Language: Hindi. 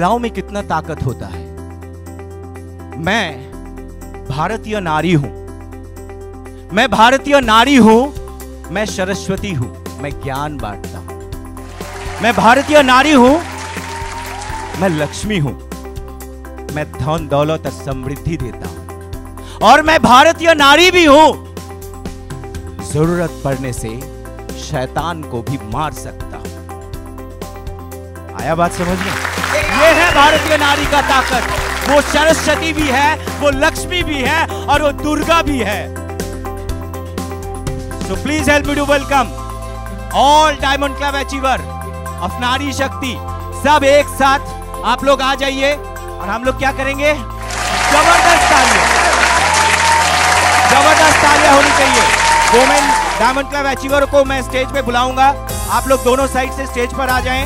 महिलाओं में कितना ताकत होता है। मैं भारतीय नारी हूं, मैं भारतीय नारी हूं, मैं सरस्वती हूं, मैं ज्ञान बांटता हूं। मैं भारतीय नारी हूं, मैं लक्ष्मी हूं, मैं धन दौलत और समृद्धि देता हूं। और मैं भारतीय नारी भी हूं, जरूरत पड़ने से शैतान को भी मार सकता हूं। आया बात समझ में? ये है भारतीय नारी का ताकत। वो सरस्वती भी है, वो लक्ष्मी भी है और वो दुर्गा भी है। So please help me to welcome all Diamond Club achiever of नारी शक्ति। सब एक साथ आप लोग आ जाइए और हम लोग क्या करेंगे? जबरदस्त तालियां, जबरदस्त तालियां होनी चाहिए। वुमेन डायमंड क्लब अचीवर को मैं स्टेज पे बुलाऊंगा। आप लोग दोनों साइड से स्टेज पर आ जाएं।